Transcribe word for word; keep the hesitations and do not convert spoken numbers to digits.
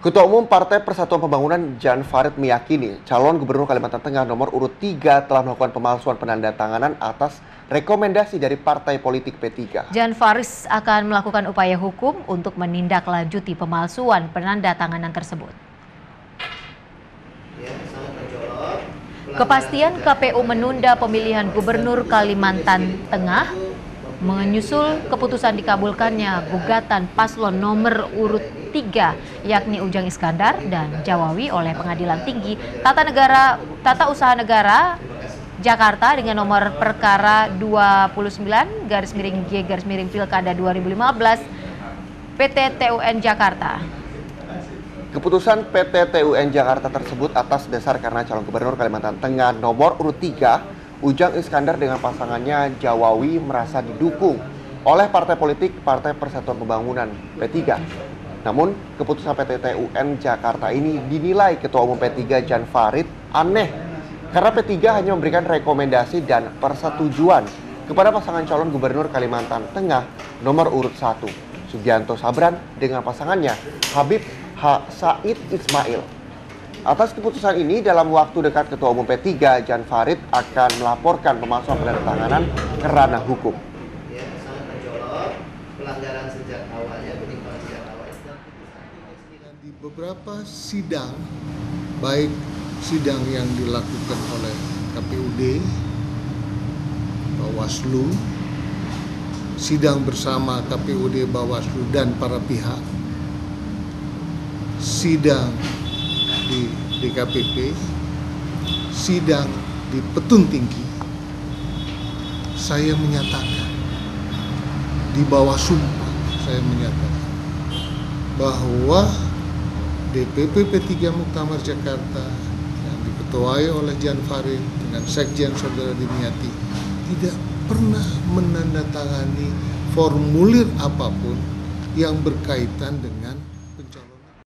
Ketua Umum Partai Persatuan Pembangunan Jan Farid meyakini calon Gubernur Kalimantan Tengah nomor urut tiga telah melakukan pemalsuan penandatanganan atas rekomendasi dari partai politik P tiga. Jan Farid akan melakukan upaya hukum untuk menindaklanjuti pemalsuan penandatanganan tersebut. Kepastian K P U menunda pemilihan Gubernur Kalimantan Tengah menyusul keputusan dikabulkannya gugatan paslon nomor urut tiga yakni Ujang Iskandar dan Jawawi oleh Pengadilan Tinggi Tata Negara Tata Usaha Negara Jakarta dengan nomor perkara dua puluh sembilan garis miring G garis miring Pilkada dua ribu lima belas P T T U N Jakarta. Keputusan P T T U N Jakarta tersebut atas dasar karena calon Gubernur Kalimantan Tengah nomor urut tiga Ujang Iskandar dengan pasangannya Jawawi merasa didukung oleh partai politik Partai Persatuan Pembangunan P tiga. Namun, keputusan P T T U N Jakarta ini dinilai Ketua Umum P tiga Jan Farid aneh karena P tiga hanya memberikan rekomendasi dan persetujuan kepada pasangan calon Gubernur Kalimantan Tengah nomor urut satu Sugianto Sabran dengan pasangannya Habib H. Said Ismail. Atas keputusan ini, dalam waktu dekat Ketua Umum P tiga Jan Farid akan melaporkan pemalsuan penandatanganan ke ranah hukum. Ya, sangat mencolok pelanggaran sejak awalnya, penyimpangan sejak awal. Di beberapa sidang, baik sidang yang dilakukan oleh K P U D, Bawaslu, sidang bersama K P U D, Bawaslu dan para pihak, sidang di D K P P, sidang di Petun Tinggi, saya menyatakan di bawah sumpah saya menyatakan bahwa D P P P tiga Muktamar Jakarta yang diketuai oleh Jan Farid dengan Sekjen Saudara Dimyati tidak pernah menandatangani formulir apapun yang berkaitan dengan